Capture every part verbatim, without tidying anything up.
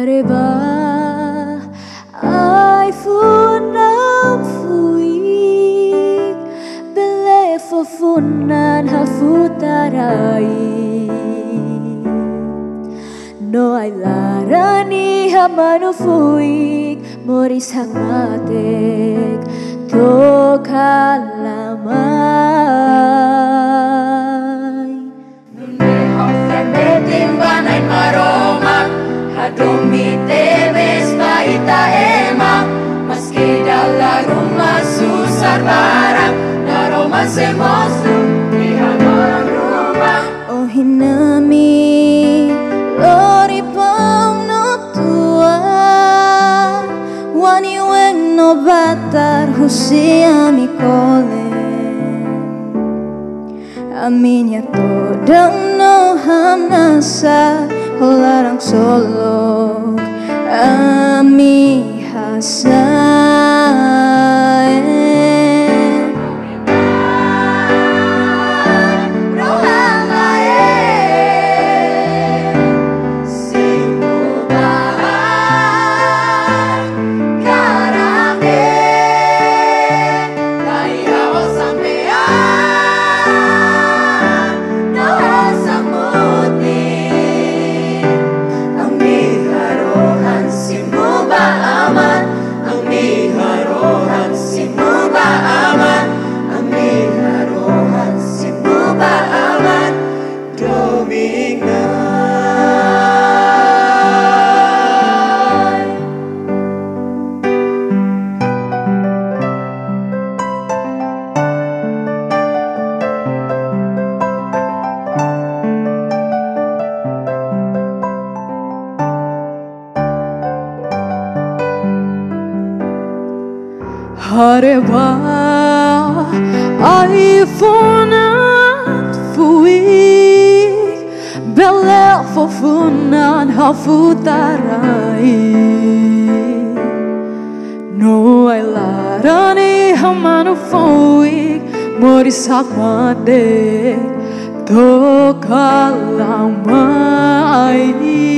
det var ej funamfuik Bele forfunan hafutarai No ay larani hamanufuik Moris hakmatek tokalamay Nunehaw flametin banay maromak Hadomite vespa itaema Maski dalla rumah susar barang Naroma semosu ihamarang rumah Oh hinami lori pang no tua Wani wen no batar husiami kole Aminya todang no hamnasa Holarang solok Ami hasay Hareba iPhone fuik Bele forfunan hafutarai No ay larani hamanu fuik Moris hakmadek tokalamay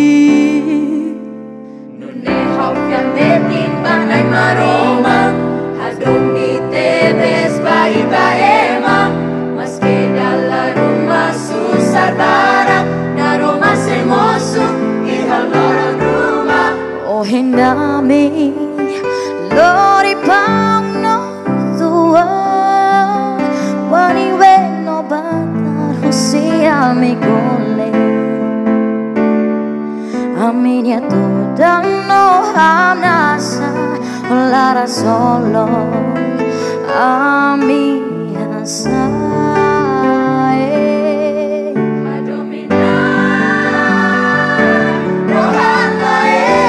Nunehaw flametin banay maromak Hadomite vespa itaema Maski dalla rumah susar barang Naroma semosu ihamarang rumah Oh hinami lori pang no tua Wani wen no batar husiami kole Aminya todang no hamnasa Holara solo Ami hasay Madomina rohalae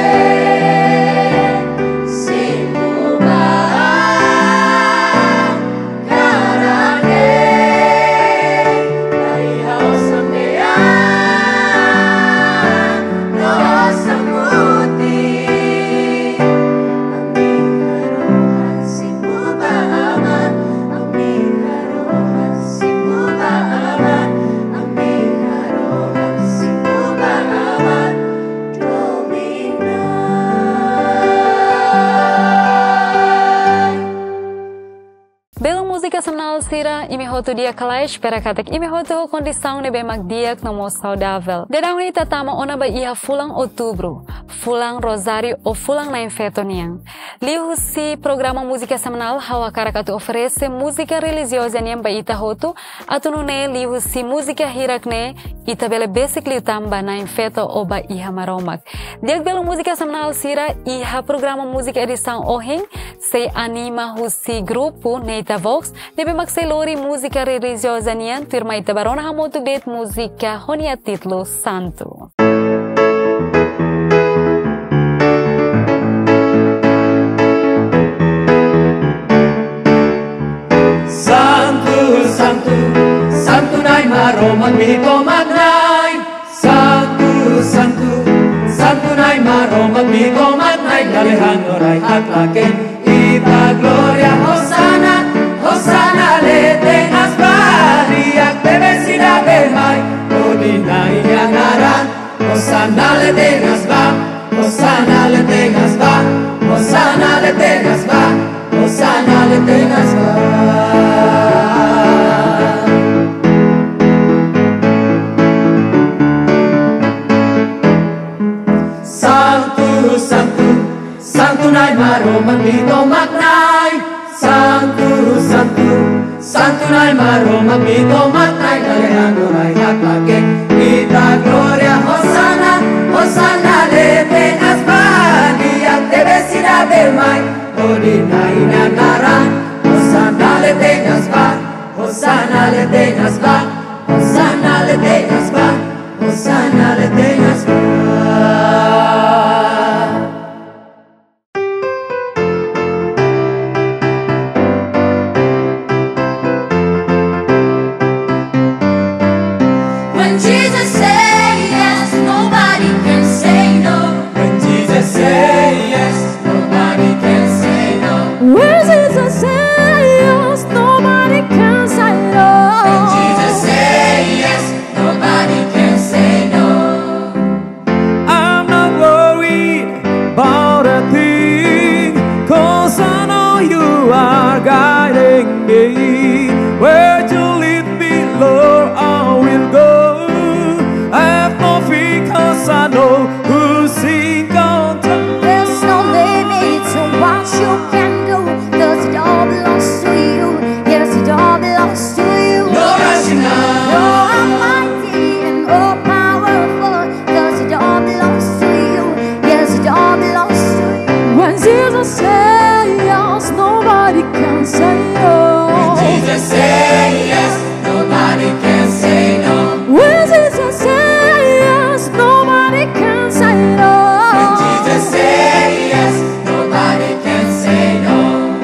Simuba karane Laihaw sampean Roh samuti Música semanal Sira, imi hotu dia kalai, espera katak imi hotu condição nebe magdiak nomo saudável. Dedang ni tatama ona ba iha fulang outubro, fulang rosário ou fulang na infetonian. Liu si programa música semanal hawa karakatu oferece música religiosa niam ba ita hotu, atunune liu si música hirakne ita bele basically tamba na infeto ou ba iha maromak. Diak belo música semanal Sira, iha programa música edição ohing, se anima husi grupo neita vox, nebe magselori música religiosa nian, firma ita barona hamotu bet música honia titlo santo. Santo, santo, santo nai maromak mito magnai. Santo, santo, santo nai maromak mito magnai. Dalehan orai hatlaken, ita gloria hosana, hosana le tengas bariak bebesida behai. Odinai yanaran, hosana le tengas ba, tengas va, Hosana le tengas va, Hosana le tengas va. Santo, Santo, Santo nai maro magmito magnay. Santo, Santo, Santo nai maro magmito magnay. Alejandro nai hatlake, kita gloria, Hosana, Hosana le tengas va. Diak te vecina del mai, Odina inanara. Hosana le tengas va, Hosana le tengas va, Hosana le tengas va, Hosana le tengas va. When Jesus say yes, nobody can say no. When Jesus say yes, nobody can say no. Where Jesus say yes, nobody can say no. When Jesus say yes, nobody can say no. I'm not worried about a thing, 'cause I know you are guiding me. Where you lead me, Lord, I will go. I have no fear, 'cause I know who's in control. There's no limit to what you can do, 'cause it all belongs to you. Yes, it all belongs to you. No rushing now. You're almighty and all powerful, 'cause it all belongs to you. Yes, it all belongs to you. When Jesus says yes, nobody can say no. Jesus say yes, nobody can say no. When Jesus says yes, nobody can say no. Jesus say yes, nobody can say no.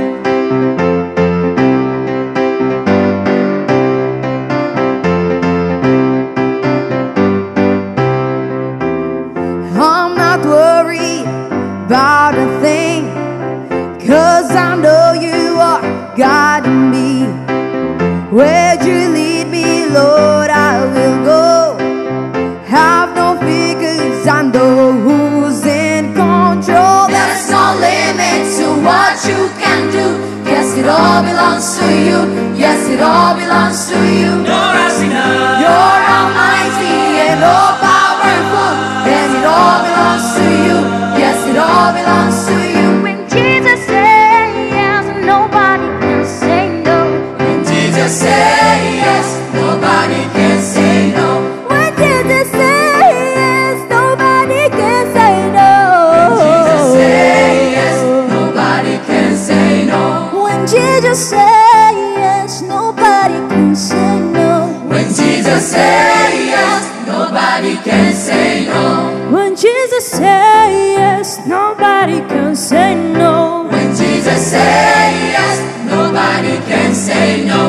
I'm not worried about a thing, 'cause I know you are guiding me. Where you lead me, Lord, I will go. Have no fear, 'cause I know who's in control. There's no limit to what you can do. Yes, it all belongs to you. Yes, it all belongs to you. No rushing now. You're almighty and all powerful. Yes, it all belongs to you. Yes, it all belongs to you. When Jesus says yes, nobody can say no. When Jesus say yes, nobody can say no. When Jesus says yes, nobody can say no. Jesus say yes, nobody can say no. When Jesus says yes, nobody can say no. When Jesus say yes, nobody can say no. When Jesus says yes, nobody can say no. When Jesus say yes, nobody can say no.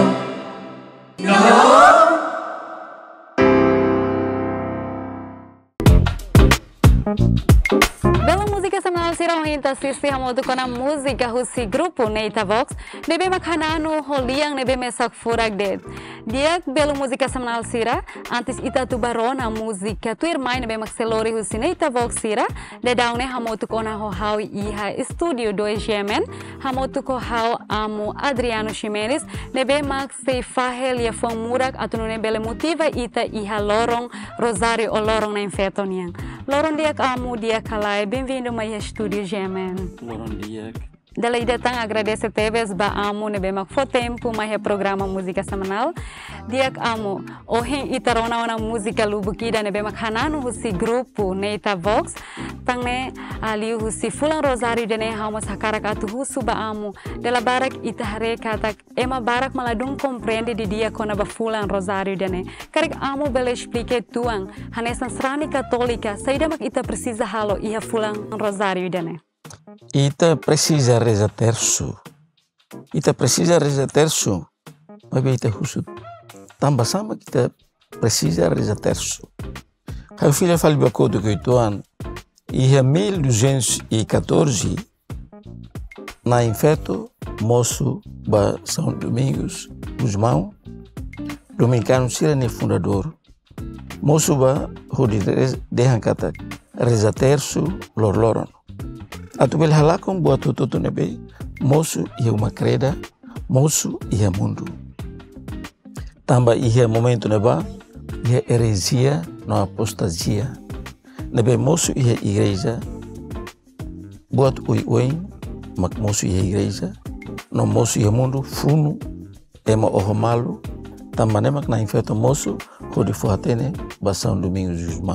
Bela música semanal sirang hinta sisi hamotu kona música husi grupo Neita Vox nebe makhananu holiang nebe mesak furak det. Dia bela música semanal sira antes ita tu barona música tu irmã nebe makselori husi Neita Vox sira de daune hamotu kona ho hau iha studio dois gemen hamotu ko hau amu Adriano Ximenes nebe mak se fahel ya fong murak atunu nebe motiva ita iha lorong Rosario o lorong na infetoniang. Lorong dia kamu dia kalai, bem-vindo mai estúdio Gemen. Bom dia. Dalai datang agradece teves ba amu nebe mak fo tempo mai programa música semanal. Dia kamu ohen itarona ona música lubukida nebe mak hananu husi grupo Neita Vox. Tangne ali husi fulang Rosario dene hamos hakarak atu husu ba amu. Dela barak itahare katak ema barak maladung compreende di dia kona ba fulang Rosario dene. Karek amu bele explique tuang hanesan serani katolika saida mak ita precisa halo iha fulang Rosario dene. Ita precisa reza terço. Ita precisa reza terço. Mas ita husu tambah sama kita precisa reza terço. Hai filha fali bakodo que ituan iha mil duzentos e quatorze na infeto moço ba São Domingos Guzmão dominicano sirane fundador moço ba hodi dehan kata reza terço lor loron. Atu bel halakon buat tututu nebe mosu ia uma creda, mosu ia mundo. Tamba ia momento neba ia heresia no apostasia. Nebe mosu ia igreja buat ui ui mak mosu ia igreja no mosu ia mundo funu ema oho malu. Tamba nemak na infeto moço, rode forratene, Bação Domingos Jusmão.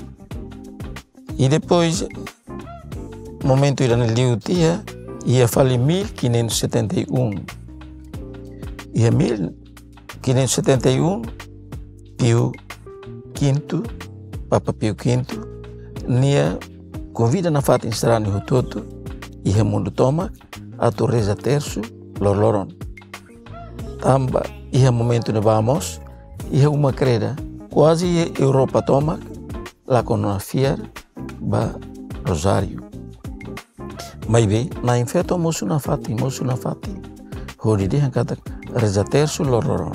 E depois, momento irane liu tia, ia fale mil quinhentos e setenta e um. Ia mil quinhentos e setenta e um, Pio Quinto, Papa Pio Quinto, nia convida na fata instrani hutoto, ia mundo tomak, atu reza terço, lorloron. Tamba, ia momento ne vamos, ia uma creda, quase ia Europa tomak, lá com uma fiar, ba Rosário. Mas bem, na infeto moço na fati, moço na fati, hori de kata reza terço lororon.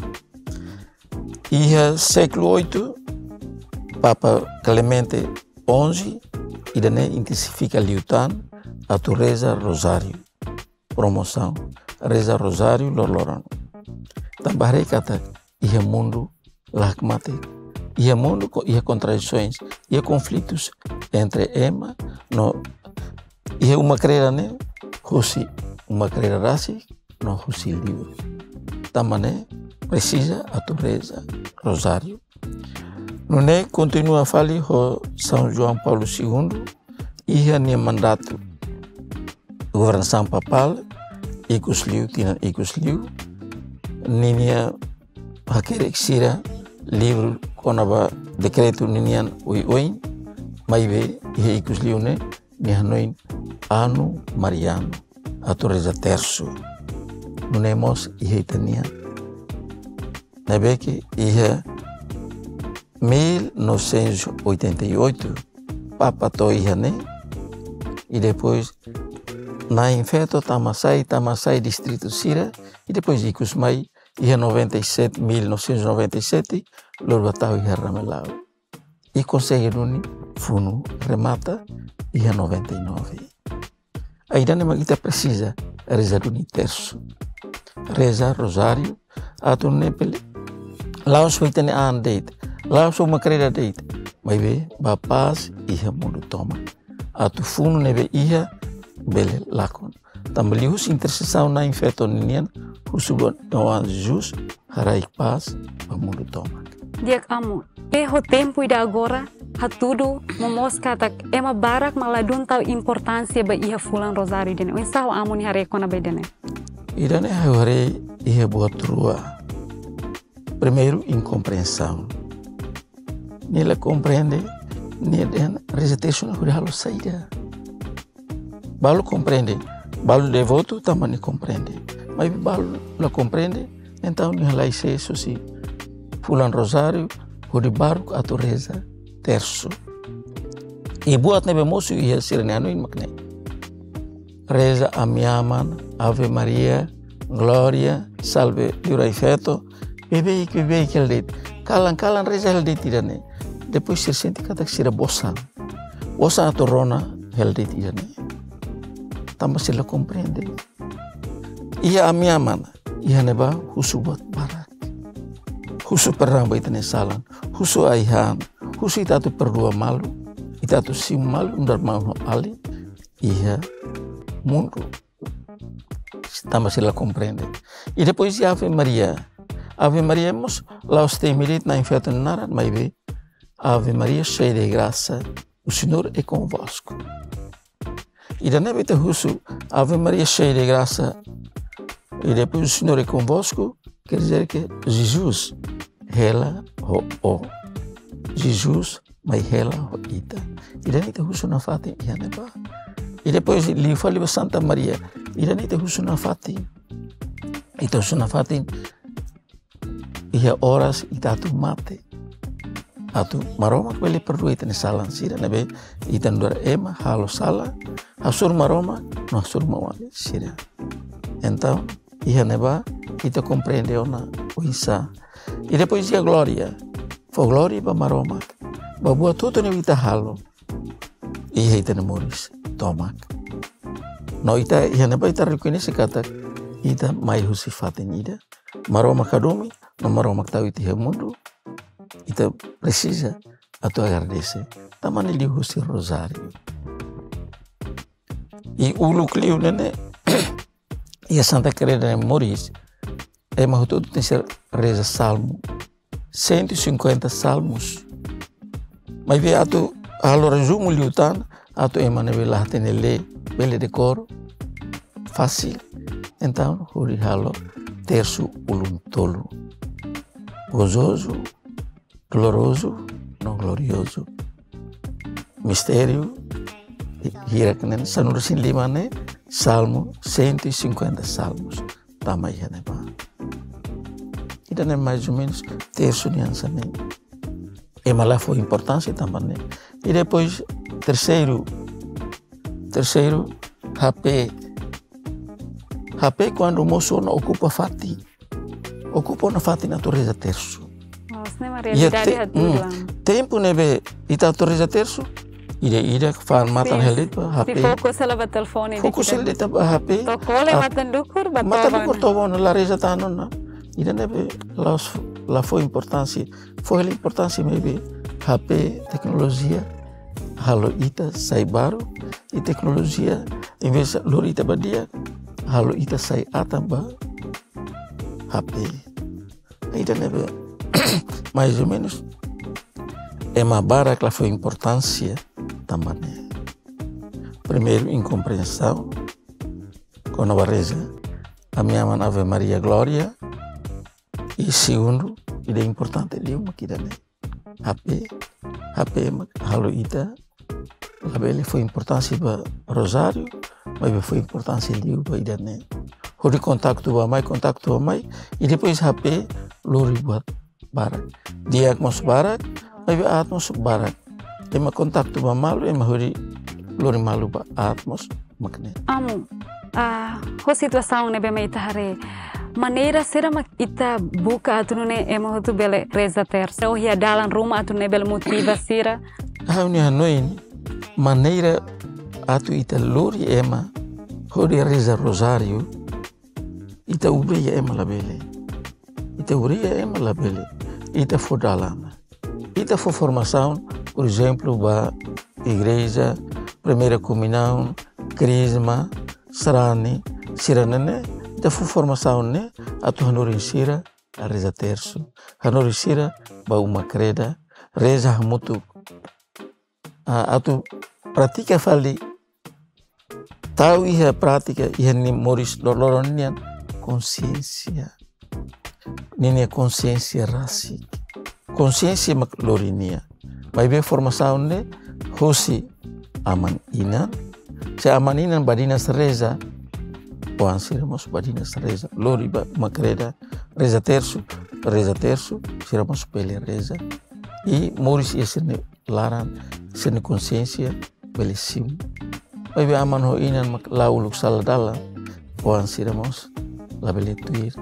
Ia século oito, Papa Clemente onze, e daí intensifica liutan, a tu reza Rosário, promoção, reza Rosário lororon. Também kata ia mundo lakmate, ia mundo ia contradições, ia conflitos entre ema no ia uma creda ne husi uma creda rasi no husi livre. Tamane precisa a tu reza Rosário. No ne continua a fali ho São João Paulo segundo ia ne mandato governação papal ikus liu tinan ikus liu ninia hakere sira livro konaba decreto ninian oi oi maibe ia ikus liune ni hanoin anu mariano atu reza terço nunemos ia itania nabeke ia mil novecentos e oitenta e oito Papa to ia ne e depois na infeto Tamasai Tamasai distrito Sira e depois ikus mai ia noventa e sete mil novecentos e noventa e sete lor batau ia ramelau e consegue nuni funu remata ia noventa e nove. Ainda nem kita precisa reza duni terço reza Rosário atu nepele laos feitene an date laos uma creda date mas be ba paz ia mundo toma atu funu nebe ia bele lakon tambalius intercessão na infeto ninian husubon doan jus harai paz ba mundo toma. Dia kamu erro tempo ida agora hatudo momosca tak ema barak maladun tau importância ba ia fulan Rosário dene o sao amuni hare kona ba dene idane hare ia buat rua primeiro incompreensão nela compreende ni den recitation halo saída balu compreende balu devoto também compreende mas balu la compreende então ni hala ise isso si fulan Rosário o de barco a reza terço e buat nebe moço ia sirneano in makne reza a miaman Ave Maria Gloria salve durai feto bebe que bebe que ele kalan kalan reza ele tirane depois se sente kata sira bosan bosan a torona ele tirane também se la compreende ia a miaman ia neba husubot barak husu perang itane salan husu aihan husu itatu perdua malu itatu sim malu undar mau ali ia mundo também se la compreende e depois ia Ave Maria Ave Maria mos laos te milit na infeto naran maibe Ave Maria cheia de graça o Senhor é convosco e da nebita husu Ave Maria cheia de graça e depois o Senhor é convosco quer dizer que Jesus hela ho o Jesus mai hela ho ita e daí te husu na fati ia neba e depois li fali Santa Maria e daí te husu na fati e te husu na fati ia horas e tatu mate atu maroma quelle perlu itane salan sira nebe itan dura ema halo sala hasur maroma no hasur mawali sira então ia neba ita compreende ona o isa e depois ia glória foi glória para maroma ba buat tudo ne ita halo e ita ne moris tomak No ita ihana ba ita reconhece kata ita mai husifatin ida. Maro makadomi, no maro maktau iti mundo. Ita precisa atau agradece. Tamani li husi rosario. E ulu clio nene e a Santa Creda de Moris é mahutudo tem ser reza salmo cento e cinquenta salmos. Mas vê ato alo resumo liutan ato emane vela tene le bele decoro fácil. Então hori halo terço ulum tolo. Gozoso, glorioso, não glorioso. Mistério, hiraknen sanurusin lima ne salmo cento e cinquenta salmos. Tamai hane ba. Ida ne mais ou menos terço niança ne. E malá foi importância também né. E depois terceiro, terceiro H P. H P quando o moço não ocupa fati, ocupa na fati natureza terço. Nossa, nem uma realidade te, hum, tempo nebe ita natureza terço. Ida ida fan matan helit ba H P. Si fokus ala ba telefone. Fokus helit ba H P. Tokole matan dukur ba matan dukur tobon la reza tanon na. Ida nebe la la foi importância, foi a importância maybe H P tecnologia. Halo ita sai baru, e tecnologia em vez de lorita badia, halo ita sai atamba H P. Ida nebe mais ou menos é uma barra que foi importância também. Primeiro, incompreensão, quando a reza a minha mãe Ave Maria Glória, e segundo, ida importante ali uma que dane H P, H P halo ita, labele foi importância para Rosário, mas foi importância ali para ida ne. Hori contato ba mai contato ba mai, e depois H P lori buat barak. Dia mas barak, mas atmos barak. Ema contato ba malu, ema hori lori malu ba atmos makne. Amo, ah, ho situação ne be mai tahare. Maneira será ita buka atunune ema hotu bele reza terça. O hia dalam rumah atune bele motiva sira. Ah, uni hanoin maneira atu ita lori ema hori reza rosario. Ita ubria ema labele. Ita ubria ema labele. Ita for dalam. Ita for formação, por exemplo, ba igreja, primeira comunhão, crisma, sarani, siranene. Ita for formação ne atu hanori sira a reza terço. Hanori sira ba uma creda, reza hamutu. Atu pratica fali tahu iha pratica iha ni moris loloron nian consciência. Nini consciência rasik. Consciência mak lorinia. Mai be formação ne hosi aman inan. Se aman inan badina reza. Puan siramos badina reza. Lori ba makreda reza terço, reza terço, siramos pele reza. E moris ia sene laran, sene consciência belesim. Mai be aman ho inan mak lauluk saladala. Puan siramos la beletuir.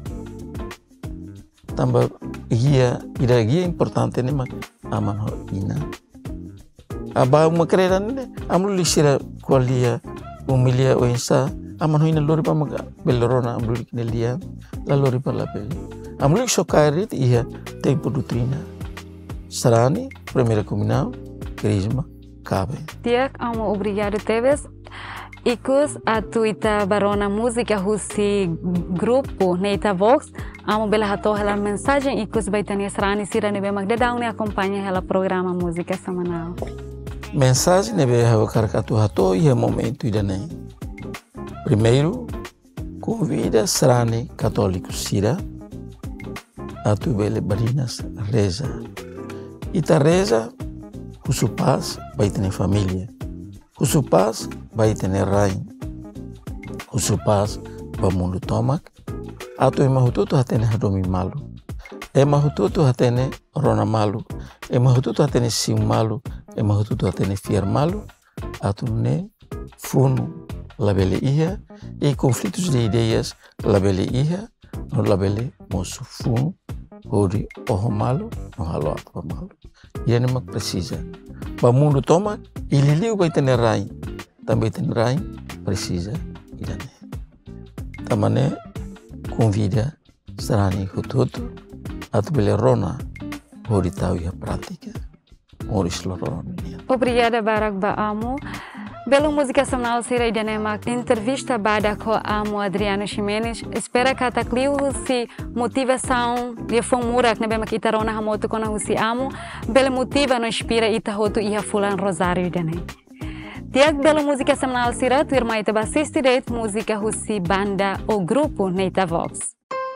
Tambah guia, ida guia importante ne mak aman ho ina. Aba makreda ne amlu lisira qualia umilia o insa aman ho ina lori pa mak belorona amlu liknelia la lori pa la pele. Amlu sokarit ia tempo doutrina. Sarani, primeira comunhão, crisma, cabe. Tiak amo obrigado teves. Ikus atu ita barona música husi grupo neita Vox. Amo bela hato hela mensagem ikus baitania serani sira nebe magdadang ne acompanha hela programa música semanal. Mensagem nebe hawa karakatu hato ia momento ida nei. Primeiro, convida serani católico sira atu bele barinas reza. Ita reza husu paz baitene família. Husu paz baitene rain. Husu paz ba mundo tomak. Atu ema hututu hatene hadomi malu. Ema hututu hatene rona malu. Ema hututu hatene sim malu. Ema hututu hatene fiar malu. Atu ne funu labele iha. E conflitos de ideias labele iha. No labele moço funu. Hori oho malu. No halo apa malu. Ia mak precisa. Ba mundo tomak. Ililiu baitene rain. Também tem rain. precisa idane. Tamane convida strani hutu-hutu atau bele rona hori tahu ya prática. Moris loroni. Obrigada Barak ba amo. Belo música semanal sira idane mak entrevista bada com amo Adriano Ximenes. Espera que ta clio si motivação de fomura que nebe mak itarona hamoto kona husi amo. Belo motiva no inspira ita hotu ia fulan Rosário idane. Tiak belo música semanal sira tu irmã ita bassisti date música husi banda ou grupo Neita Vox.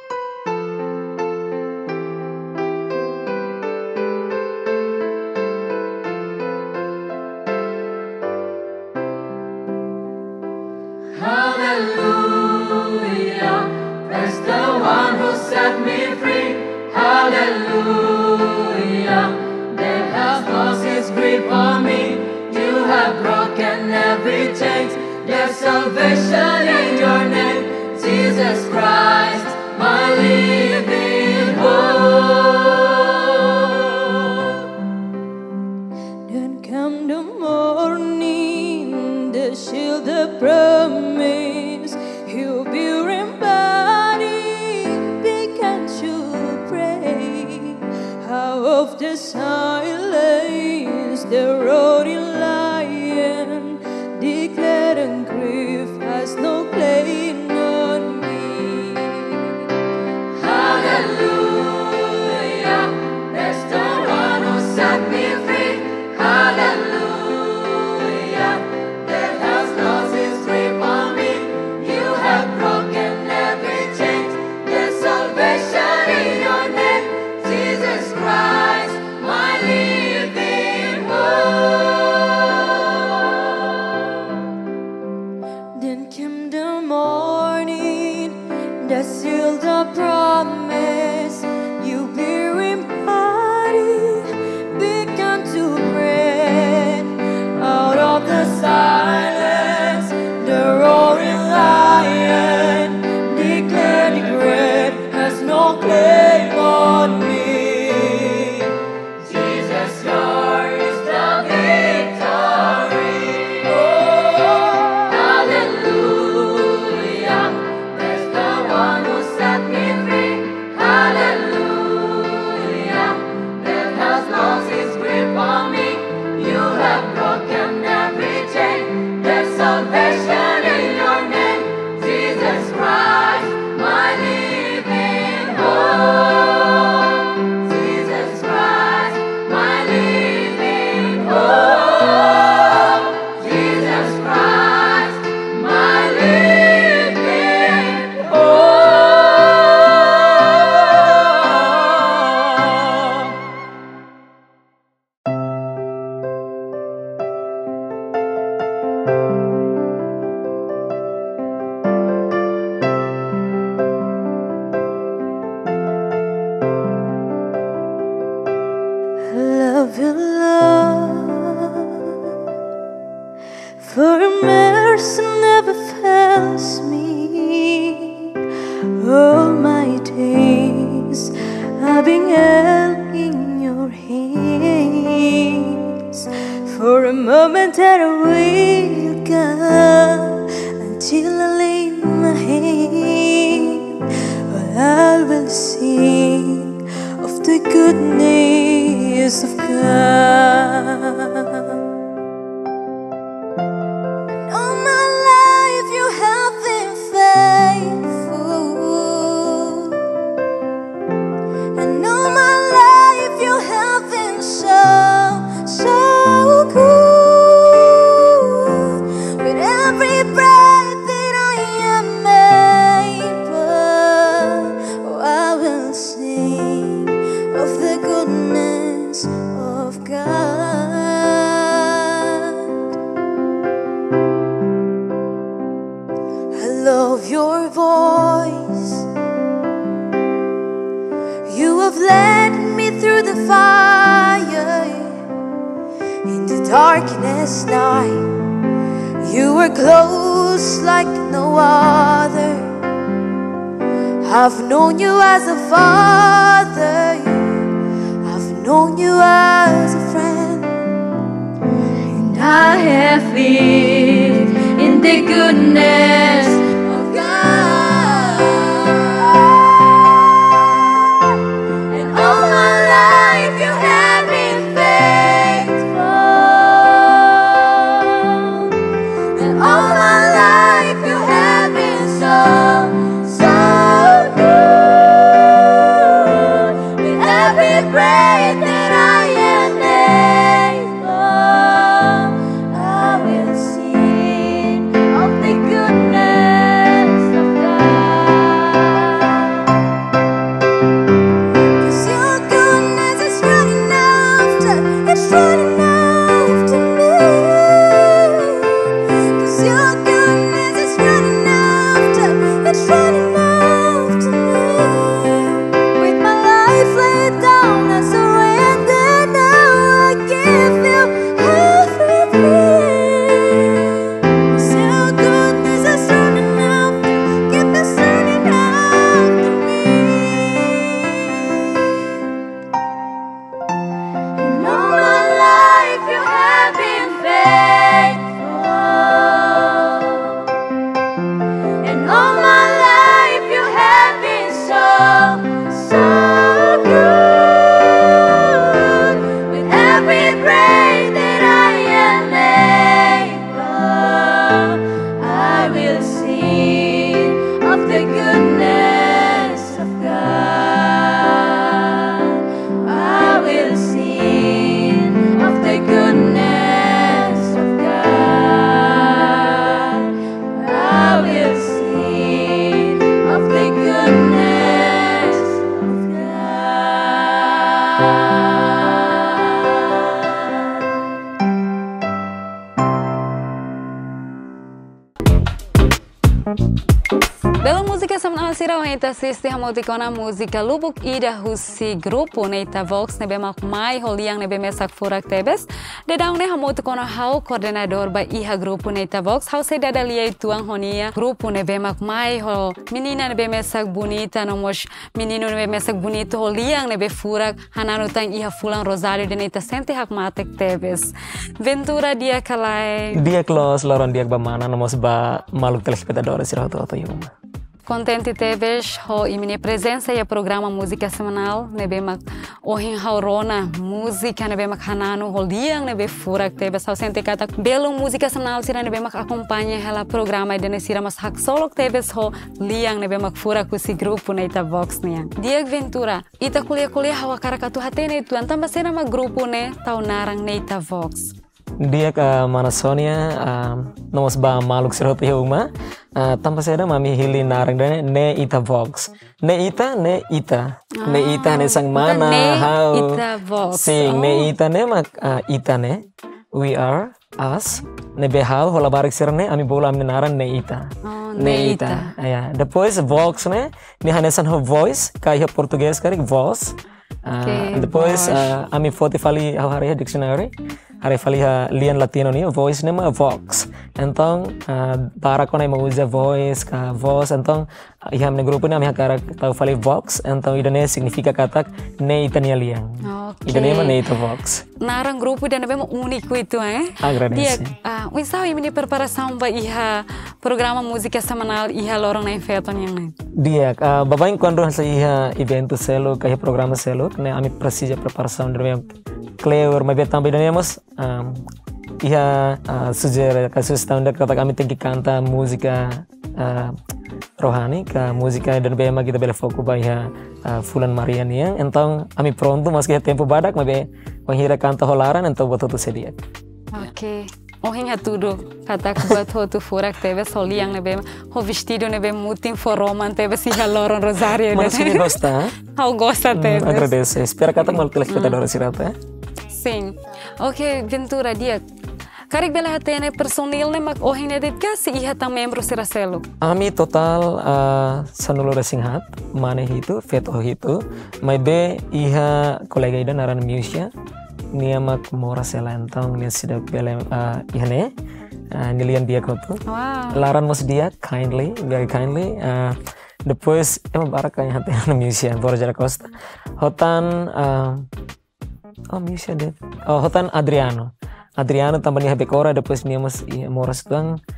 Hallelujah, praise the one who set me free. Hallelujah, death has lost its grip on me. You have broken every chain. There's salvation in your name, Jesus Christ, my living hope. Then come the morning, the shield of promise, you'll be embodied, began to pray. Out of the silence, the roaring lion declared and grief has no claim on me. Hallelujah, there's the one who set me free. Hallelujah, death has lost its grip on me. You have broken every chain. There's salvation in your name, Jesus Christ, my living hope. Then came the morning that sealed the promise. You bear embodied, began to pray. Out of the silence, the roaring lion declared the grave has no claim on me. Jesus, yours is the victory. Oh, hallelujah, there's the one who set me free. Hallelujah, death has lost its grip on me. You have broken every chain. There's salvation in your name, Jesus Christ, my living hope. Jesus Christ, my living hope. Jesus Christ, my living hope. Love you, Lord, for mercy never fails me. All my days I've been held in your hands. For a moment that I will go until I lay my hand. But I will sing of the goodness of God. All my life you have been faithful, and all my life you have been so, so good. With every breath that I am able, oh, I will sing of the goodness of God. I love your voice. You have led me through the fire, in the darkness night. You were close like no other. I've known you as a father, I've known you as a friend, and I have lived in the goodness of God. And all my life you have been faithful. And all my life you have been so, so good. With every breath that I am able, I will sing of the goodness of God. 'Cause your goodness is running after, it's running after me. 'Cause your goodness is running after, it's running after me. With my life laid down, I surrender now. I give you everything. 'Cause your goodness is running after, keep us running after me. And all my life you have been faithful. And all my life you have been so, so good. With every breath that I am able, I will sing of the goodness of God. I will sing of the goodness of God. I will sing of the goodness of God. Dalam música semanal sira wanita sisti hamotikona música lubuk ida husi grupo neita Vox nebe mak mai holiang nebe mesak furak tebes de daune hamotikona hau koordinador ba iha grupo neita Vox hau se dada liai tuang honia grupo nebe mak mai ho menina nebe mesak bonita nomos menino nebe mesak bonito holiang nebe furak hananu tang iha fulang Rosario de neita senti hak matek tebes Ventura dia kalai Dia close loron dia bamana nomos ba maluk telespectadores sira auto auto yuma. Contente tebes ho imini presença e programa música semanal nebe mak ohin haurona música nebe mak hananu holiang nebe furak tebes hau sente kata belo música semanal sira nebe mak acompanha ela programa e sira mas hak solo tebes ho liang nebe mak furak kusi grupo neita Vox niang Diag Ventura ita kuliah kuliah hawa karakatu hatene tuan tambah sena mak grupo ne tau narang neita Vox. Dia ke mana Sonia um, nomos ba maluk sira auto yuma. Uh, tanpa seda mami hili narang dane ne ita Vox. Ne ita ne ita. Ne ita ne sang mana ne how. ita Vox. Sing Oh. ne ita ne mak uh, ita ne. We are us. Ne behau hola barik sira ne ami bola ami narang ne ita. Oh, Ne ne ita. ita. Ya, depois Vox ne ni hanesan ho voice kai ho português karik voz. Uh, Okay, depois voz. uh, ami forty fali ho hari dictionary. Hari fali ha lian latino ni voice nema Vox. Então uh, para quando eu usa voice ka voz então iham ne grupo ni ami hakara tau fali Vox então idane significa katak ne itania liang. Okay. Idane ma ne ita Vox. Narang grupo dan nebe único itu eh. Agradeço. Dia, ah, uh, unsau ini preparação ba iha programa música semanal iha lorong na infeton yang ne. Dia uh, babain quando sa iha evento selo ka programa selo ne ami precisa preparação de clear mas também temos um, iha uh, sugere ka standard kata kami tem que cantar música uh, rohani ka música dan bema kita bela foco ba iha uh, Fulan Marian yang então ami pronto mas que tempo badak mas be penghira canta holaran então botou tu sedia. Okay. Ohin tudo kata buat ho tu furak tebe soliang nebe ho vestido nebe mutin foroman tebe si haloron Rosario. Mas se gosta. Hau gosta tebe. Agradeço. Espero que mal telespectador sirata. Sim. Okay, Ventura dia. Karik bela hatene personil ne mak ohin edit ka si iha tam membro siraselo. Ami total uh, sanulo resinghat mane hitu feto hitu mai be iha kolega ida naran musia nia mak mora selantong nia sida bele uh, ihane uh, nilian dia kotu Wow. laran mos dia kindly very kindly uh, depois emang baraka yang hati na musia Borja da Costa hotan uh, oh musia deh oh hotan Adriano Adriano tambah nia bekora depois nia mas moras tuang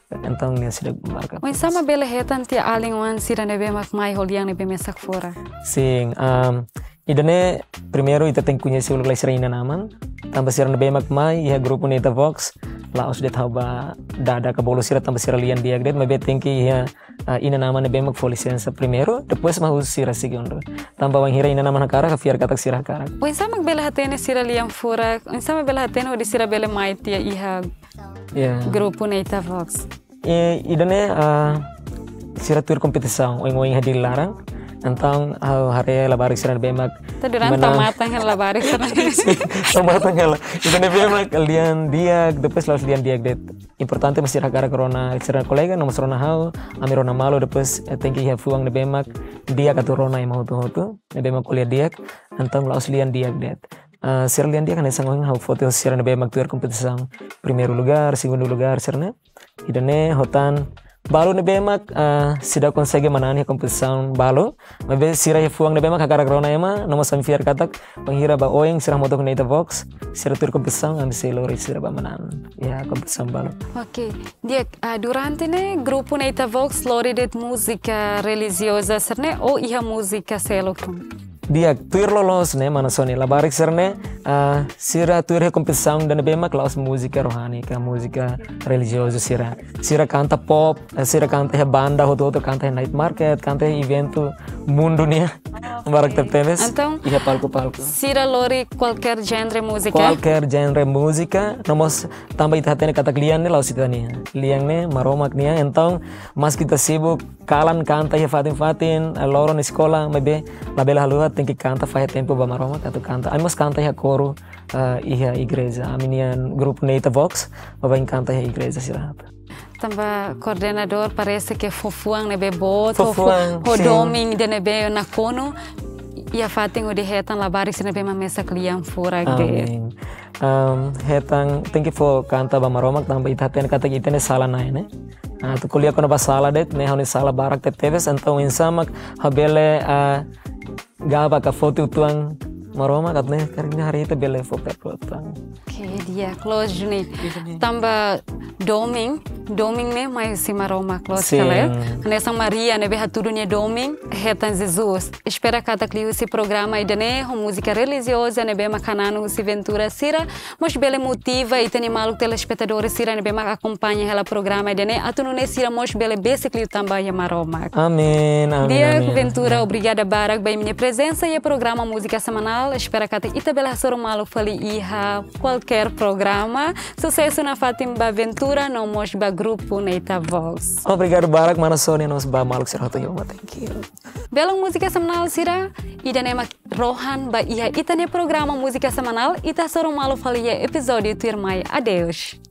Então nia sida marca. Oi sama bele hetan tia aling wan sira nebe mak mai hol yang nebe mesak fora. Sim, um, idane primeiro ita tem que conhecer o lugar serena naman. Tambah sira nebe mak mai ia grupo Neta Vox. Lá os det haba dada ka bolo sira tambah sira lian dia gret mabe tem que ia uh, ina naman nebe mak for licença primeiro, depois mau sira segundo. Tambah wang hira ina naman hakara ka fiar katak sira hakara. Oi sama bele hatene sira lian fora. Oi sama bele hatene odi sira bele mai tia iha Yeah. grupo Neta Vox. E idane uh, sira tur kompetisaun oing-oing hadir larang. Então, uh, hari labarik sira nebe mak. Ta durante matang hela barik sira. Tamatang hela. Idane nebe mak lian diag, depois laus lian diag det. Importante masih hakara corona sira kolega nomos rona hau, ami rona malo depois tem que ia fuang nebe mak diag atau rona imau tu hotu. Nebe mak kuliah diag, então laus lian diag det. Uh, sira lian dia kan esang orang hau foto sira nebe mak tuar kompetisaun primeiro lugar, segundo lugar sirne. Idane hotan balu nebe mak uh, sida consegue manani kompetisaun balu. Mabe sira ia fuang nebe mak hakara corona ema nomos ami fiar katak penghira ba oing sira moto Neta Vox sira tuar kompetisaun ami selori sira ba manan. Ya kompetisaun balu. Ok, dia uh, durante ne grupo Neta Vox lori det música religiosa serne ou iha música seloktum. Dia tuir lolos ne mana soni labarik serne uh, sira tuir he kompetisaun dan nebe mak laos musika rohani ka musika religioso sira sira canta pop uh, sira canta he banda hoto hoto canta he night market canta he evento mundo nia barak tertenes Então, iha palco palco sira lori qualquer genre música. qualquer genre música nomos tambah ita hatene kata lian ne laos ita nia liang ne maromak nia então mas kita sibuk kalan canta he fatin fatin loro na sekolah mabe labela haluat tem que canta faz tempo ba maroma katu canta ai mas canta ia coro uh, ia igreja aminian grupo Neta Vox ba canta ia igreja sira Tambah coordenador parece que fofuang nebe bot Fofuang, ho sim. doming de nebe na kono ia fating o de hetan labarik se nebe ma mesa kliang fora ge. amin um, hetang tem que for canta ba maroma tambah ita hatene kata itene sala nai ne ah tu kuliah kono ba sala det ne honi sala barak teteves então insamak habele uh, gaba ka foto tuang maroma katne karina hari itu bele foto tuang. Oke dia close juni. Tambah doming doming ne mai si maroma close Sim. kale. Nessa Maria nebe hatudunya doming hetan Jesus. Espera kata kliu si programa idane ho música religiosa nebe makanano si ventura sira. Mos bele motiva e teni malu telespectadores sira nebe mak acompanha hela programa idane atunu ne sira mos bele base kliu tambah ya maroma. Amin, amin, Dia amin. Ventura, obrigada Barak by minha presença e o programa Música Semanal. Espero que até Itabela Soromalu fali iha qualquer programa. Sucesso na Fatimba Ventura, no mos ba grupo Neta Vox. Obrigado Barak, mana soni nos ba maluk sirhato yoma, thank you. Bela Música Semanal sira, ida nema Rohan ba iha itane programa Música Semanal, ita Soromalu fali episódio Tuirmai. Adeus.